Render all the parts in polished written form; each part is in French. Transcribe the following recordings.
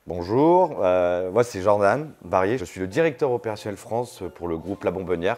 Bonjour, moi c'est Jordan Barrier, je suis le directeur opérationnel France pour le groupe La Bonbonnière.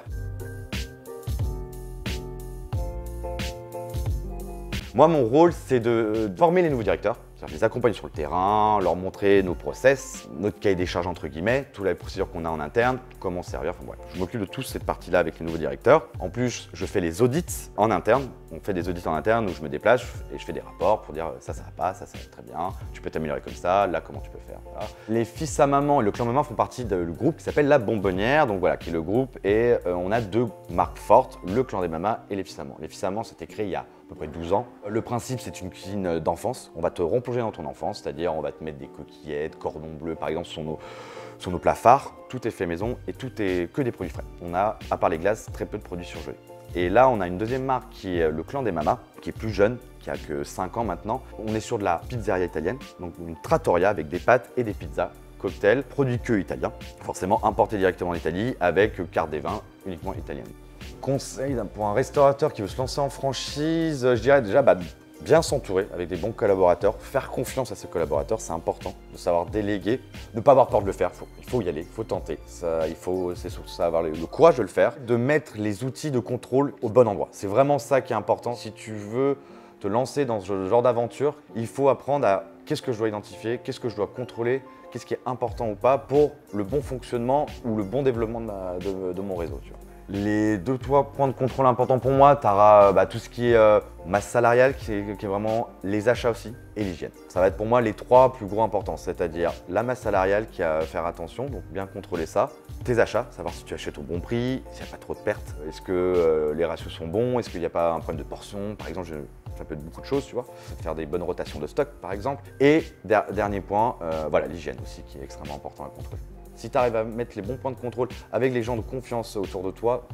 Moi, mon rôle, c'est de former les nouveaux directeurs, c'est-à-dire les accompagner sur le terrain, leur montrer nos process, notre cahier des charges entre guillemets, toutes les procédures qu'on a en interne, comment servir, enfin bref. Je m'occupe de toute cette partie-là avec les nouveaux directeurs. En plus, je fais les audits en interne. On fait des audits en interne où je me déplace et je fais des rapports pour dire ça va pas, ça va très bien, tu peux t'améliorer comme ça, là comment tu peux faire. Voilà. Les fils à maman et le clan maman font partie du groupe qui s'appelle La Bonbonnière, donc voilà, qui est le groupe, et on a deux marques fortes, le clan des mamas et les fils à maman. Les fils à maman, c'était créé il y a à peu près 12 ans. Le principe, c'est une cuisine d'enfance. On va te replonger dans ton enfance, c'est-à-dire on va te mettre des coquillettes, cordons bleus par exemple sur nos plats phares. Tout est fait maison et tout est que des produits frais. On a, à part les glaces, très peu de produits surgelés. Et là, on a une deuxième marque qui est le clan des mamas, qui est plus jeune, qui a que 5 ans maintenant. On est sur de la pizzeria italienne, donc une trattoria avec des pâtes et des pizzas, cocktails, produits que italiens, forcément importés directement d'Italie avec carte des vins uniquement italienne. Conseil pour un restaurateur qui veut se lancer en franchise, je dirais déjà bien s'entourer avec des bons collaborateurs, faire confiance à ses collaborateurs, c'est important de savoir déléguer, ne pas avoir peur de le faire, il faut y aller, il faut tenter, c'est surtout ça, avoir le courage de le faire, de mettre les outils de contrôle au bon endroit. C'est vraiment ça qui est important. Si tu veux te lancer dans ce genre d'aventure, il faut apprendre à qu'est-ce que je dois identifier, qu'est-ce que je dois contrôler, qu'est-ce qui est important ou pas pour le bon fonctionnement ou le bon développement de mon réseau. Tu vois. Les deux points de contrôle importants pour moi, tu auras tout ce qui est masse salariale, qui est vraiment les achats aussi, et l'hygiène. Ça va être pour moi les trois plus gros importants, c'est-à-dire la masse salariale qui a à faire attention, donc bien contrôler ça. Tes achats, savoir si tu achètes au bon prix, s'il n'y a pas trop de pertes, est-ce que les ratios sont bons, est-ce qu'il n'y a pas un problème de portion, par exemple, ça peut être beaucoup de choses, tu vois, faire des bonnes rotations de stock par exemple. Et dernier point, voilà, l'hygiène aussi qui est extrêmement important à contrôler. Si tu arrives à mettre les bons points de contrôle avec les gens de confiance autour de toi,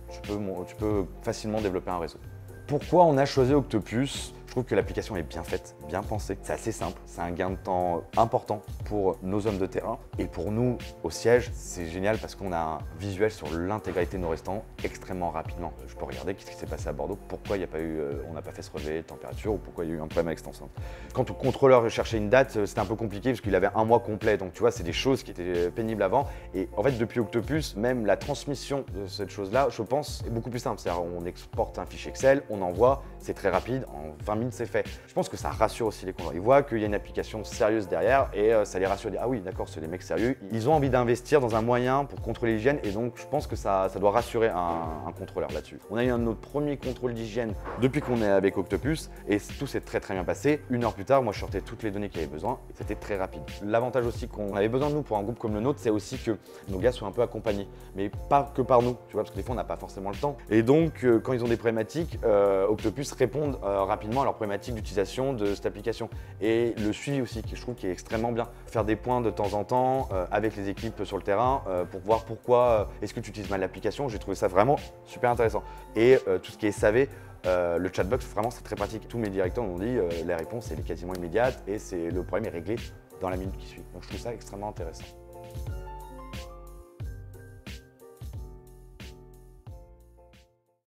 tu peux facilement développer un réseau. Pourquoi on a choisi Octopus? Je trouve que l'application est bien faite, bien pensée. C'est assez simple, c'est un gain de temps important pour nos hommes de terrain. Et pour nous, au siège, c'est génial parce qu'on a un visuel sur l'intégralité de nos restaurants extrêmement rapidement. Je peux regarder ce qui s'est passé à Bordeaux, pourquoi on n'a pas fait ce relevé de température ou pourquoi il y a eu un problème avec cette enceinte. Quand au contrôleur cherchait une date, c'était un peu compliqué parce qu'il avait un mois complet. Donc tu vois, c'est des choses qui étaient pénibles avant. Et en fait, depuis Octopus, même la transmission de cette chose-là, je pense, est beaucoup plus simple. C'est-à-dire on exporte un fichier Excel, on envoie, c'est très rapide, en 20 minutes c'est fait. Je pense que ça rassure aussi les contrôleurs. Ils voient qu'il y a une application sérieuse derrière et ça les rassure. Ah oui, d'accord, c'est des mecs sérieux. Ils ont envie d'investir dans un moyen pour contrôler l'hygiène et donc je pense que ça doit rassurer un contrôleur là-dessus. On a eu un de nos premiers contrôles d'hygiène depuis qu'on est avec Octopus et tout s'est très bien passé. 1 heure plus tard, moi je sortais toutes les données qu'il y avait besoin et c'était très rapide. L'avantage aussi qu'on avait besoin de nous pour un groupe comme le nôtre, c'est aussi que nos gars soient un peu accompagnés, mais pas que par nous, tu vois, parce que des fois on n'a pas forcément le temps. Et donc quand ils ont des problématiques, Octopus répondent rapidement à leurs problématiques d'utilisation de cette application. Et le suivi aussi, je trouve qui est extrêmement bien. Faire des points de temps en temps avec les équipes sur le terrain pour voir pourquoi est-ce que tu utilises mal l'application. J'ai trouvé ça vraiment super intéressant. Et tout ce qui est SAV, le chatbox, vraiment c'est très pratique. Tous mes directeurs m'ont dit la réponse elle est quasiment immédiate et le problème est réglé dans la minute qui suit. Donc je trouve ça extrêmement intéressant.